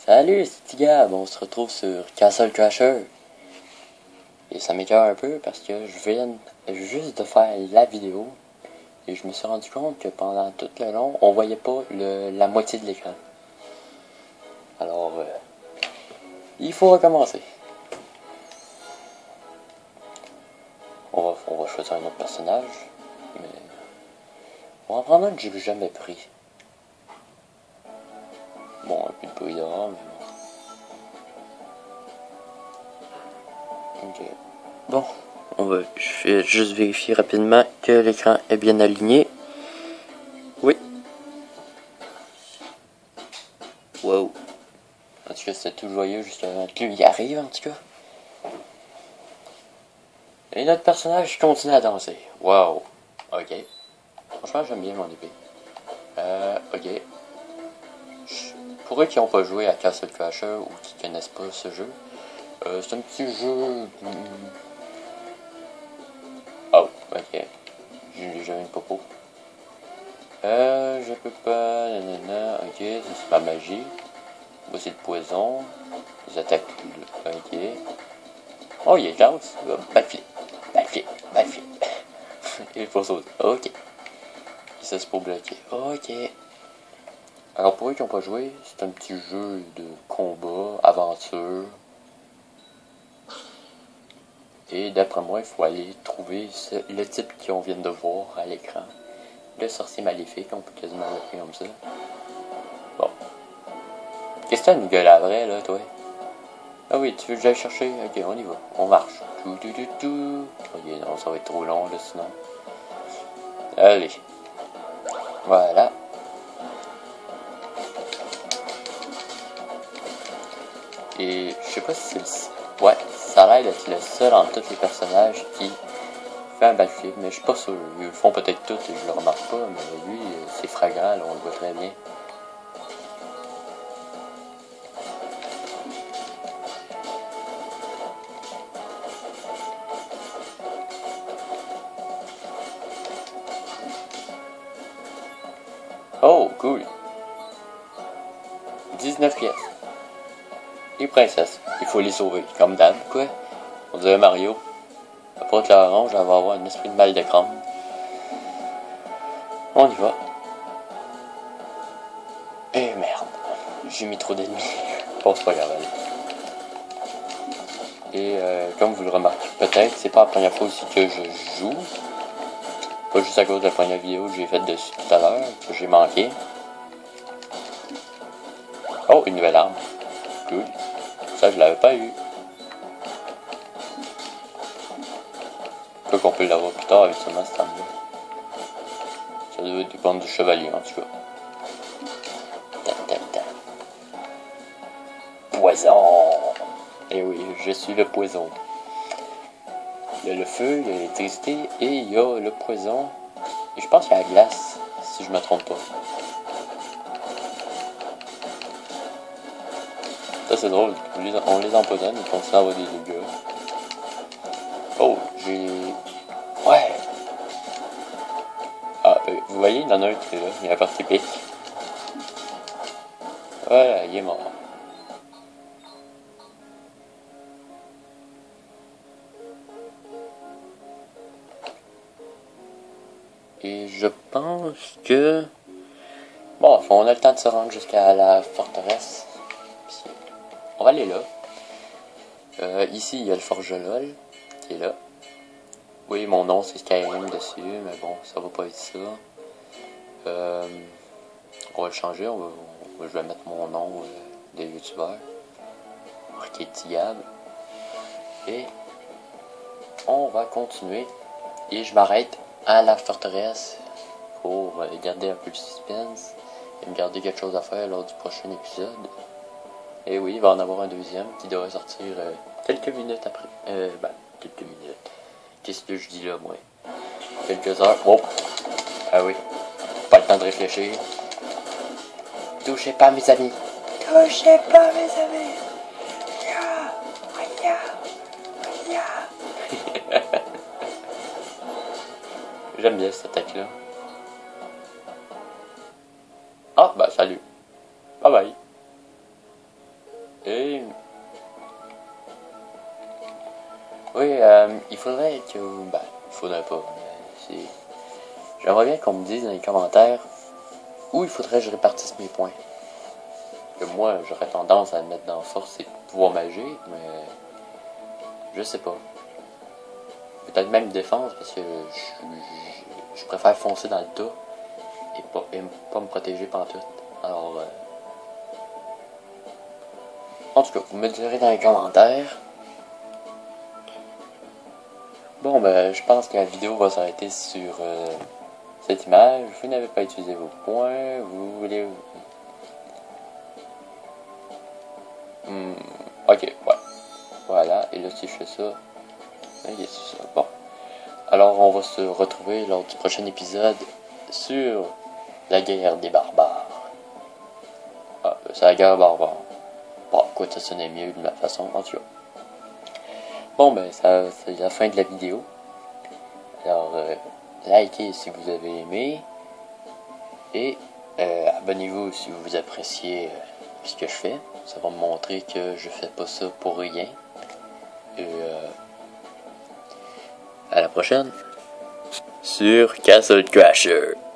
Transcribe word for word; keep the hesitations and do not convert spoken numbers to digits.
Salut, c'est Gab, on se retrouve sur Castle Crasher. Et ça m'écoeure un peu parce que je viens juste de faire la vidéo et je me suis rendu compte que pendant tout le long, on voyait pas le, la moitié de l'écran. Alors, euh, il faut recommencer. On va, on va choisir un autre personnage, mais on va en prendre un que j'ai jamais pris. Bon, un peu de bruit dehors, mais bon. Ok. Bon, on va, je vais juste vérifier rapidement que l'écran est bien aligné. Oui. Wow. En tout cas, c'était tout joyeux jusqu'à que lui y arrive, en tout cas. Et notre personnage continue à danser. Wow. Ok. Franchement, j'aime bien mon épée. Euh, ok. Pour eux qui n'ont pas joué à Castle Crasher ou qui connaissent pas ce jeu, euh, c'est un petit jeu... Oh, ok. J'ai déjà une popo. Euh, je peux pas... Nanana. Ok, ça c'est ma magie. Moi c'est le poison. Les attaques... Ok. Oh, il y a classe. Backflip. Backflip. Backflip. Il faut sauter. Ok. Et ça c'est pour bloquer. Ok. Alors pour eux qui n'ont pas joué, c'est un petit jeu de combat, aventure. Et d'après moi, il faut aller trouver ce, le type qu'on vient de voir à l'écran. Le sorcier maléfique, on peut quasiment l'appeler comme ça. Bon. Qu'est-ce que t'as une gueule à vrai, là, toi? Ah oui, tu veux que j'aille chercher? Ok, on y va. On marche. Tout, tout, tout, tout. Ok, non, ça va être trop long, là, sinon. Allez. Voilà. Et je sais pas si c'est le... Ouais, ça a l'air d'être le seul entre tous les personnages qui fait un backflip, mais je suis pas sûr. Ils le font peut-être tous et je le remarque pas, mais lui, c'est fragrant, là, on le voit très bien. Oh, cool. dix-neuf pièces. Les princesses, il faut les sauver, comme d'hab, quoi. On dirait Mario. Après que la orange, elle va avoir un esprit de mal de crâne. On y va. Et merde, j'ai mis trop d'ennemis. Bon, c'est pas grave, allez. Et euh, comme vous le remarquez peut-être, c'est pas la première fois aussi que je joue. Pas juste à cause de la première vidéo que j'ai faite dessus tout à l'heure, que j'ai manqué. Oh, une nouvelle arme. Cool. Ça, je l'avais pas eu. Quoi qu'on peut l'avoir plus tard avec seulement cette arme-là. Ça doit dépendre du chevalier, en tout cas. Ta, ta, ta. Poison! Eh oui, je suis le poison. Il y a le feu, il y a l'électricité et il y a le poison. Et je pense qu'il y a la glace, si je me trompe pas. Ça c'est drôle, on les empoisonne, ils continuent à avoir des dégâts. Oh, j'ai... Ouais! Ah, euh, vous voyez, il y en a un qui est là, il y a la partie pique. Voilà, il est mort. Et je pense que... Bon, on a le temps de se rendre jusqu'à la forteresse. On va aller là. Euh, ici, il y a le Forgelol qui est là. Oui, mon nom c'est Skyrim dessus, mais bon, ça va pas être ça. Euh, on va le changer, on va, on va, je vais mettre mon nom euh, de youtubeur. Archétigable. Et on va continuer. Et je m'arrête à la forteresse pour euh, garder un peu le suspense et me garder quelque chose à faire lors du prochain épisode. Et oui, il va en avoir un deuxième qui devrait sortir euh, quelques minutes après. Euh, ben, quelques minutes. Qu'est-ce que je dis là, moi? Quelques heures. Oh! Ah oui. Pas le temps de réfléchir. Touchez pas mes amis. Touchez pas mes amis. Ya! Ya! Ya! J'aime bien cette attaque-là. Ah, bah salut. Bye bye. euh, il faudrait que... Ben, il faudrait pas. C'est... J'aimerais bien qu'on me dise dans les commentaires où il faudrait que je répartisse mes points. Que moi, j'aurais tendance à le mettre dans force et pouvoir magique, mais... Je sais pas. Peut-être même défense, parce que je, je, je préfère foncer dans le tas et pas, et pas me protéger pantoute. Alors... Euh... En tout cas, vous me direz dans les commentaires. Bon, ben, je pense que la vidéo va s'arrêter sur euh, cette image. Vous n'avez pas utilisé vos points. Vous voulez... Hmm, ok, ouais. Voilà, et là, si je fais ça... Ok, c'est ça. Bon. Alors, on va se retrouver lors du prochain épisode sur la guerre des barbares. Ah, c'est la guerre barbare. Bon, quoi, ça sonnait mieux de ma façon, en tout cas. Bon, ben, ça, c'est la fin de la vidéo. Alors, euh, likez si vous avez aimé. Et euh, abonnez-vous si vous appréciez euh, ce que je fais. Ça va me montrer que je fais pas ça pour rien. Et euh, à la prochaine sur Castle Crasher.